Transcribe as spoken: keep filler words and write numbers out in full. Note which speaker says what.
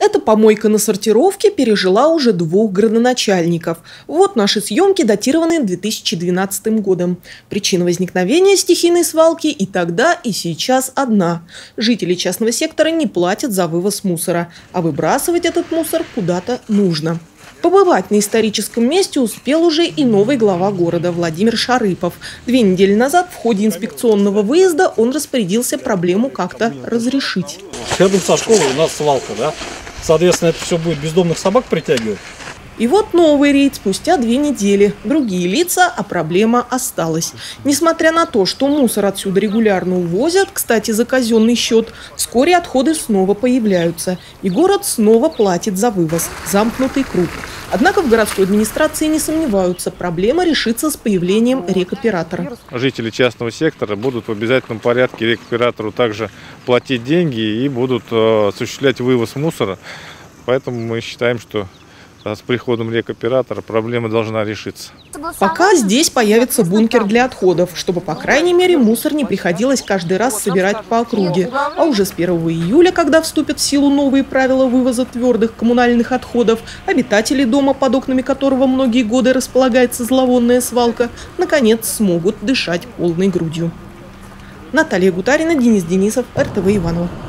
Speaker 1: Эта помойка на сортировке пережила уже двух градоначальников. Вот наши съемки, датированные две тысячи двенадцатым годом. Причина возникновения стихийной свалки и тогда, и сейчас одна. Жители частного сектора не платят за вывоз мусора, а выбрасывать этот мусор куда-то нужно. Побывать на историческом месте успел уже и новый глава города Владимир Шарыпов. Две недели назад в ходе инспекционного выезда он распорядился проблему как-то разрешить.
Speaker 2: Рядом со школой у нас свалка, да? Соответственно, это все будет бездомных собак притягивать.
Speaker 1: И вот новый рейд спустя две недели. Другие лица, а проблема осталась. Несмотря на то, что мусор отсюда регулярно увозят, кстати, за казенный счет, вскоре отходы снова появляются. И город снова платит за вывоз. Замкнутый круг. Однако в городской администрации не сомневаются, проблема решится с появлением рекоператора.
Speaker 3: Жители частного сектора будут в обязательном порядке рекоператору также платить деньги и будут осуществлять вывоз мусора. Поэтому мы считаем, что с приходом рекоператора проблема должна решиться.
Speaker 1: Пока здесь появится бункер для отходов, чтобы, по крайней мере, мусор не приходилось каждый раз собирать по округе. А уже с первого июля, когда вступят в силу новые правила вывоза твердых коммунальных отходов, обитатели дома, под окнами которого многие годы располагается зловонная свалка, наконец смогут дышать полной грудью. Наталья Гутарина, Денис Денисов, эр тэ вэ Иваново.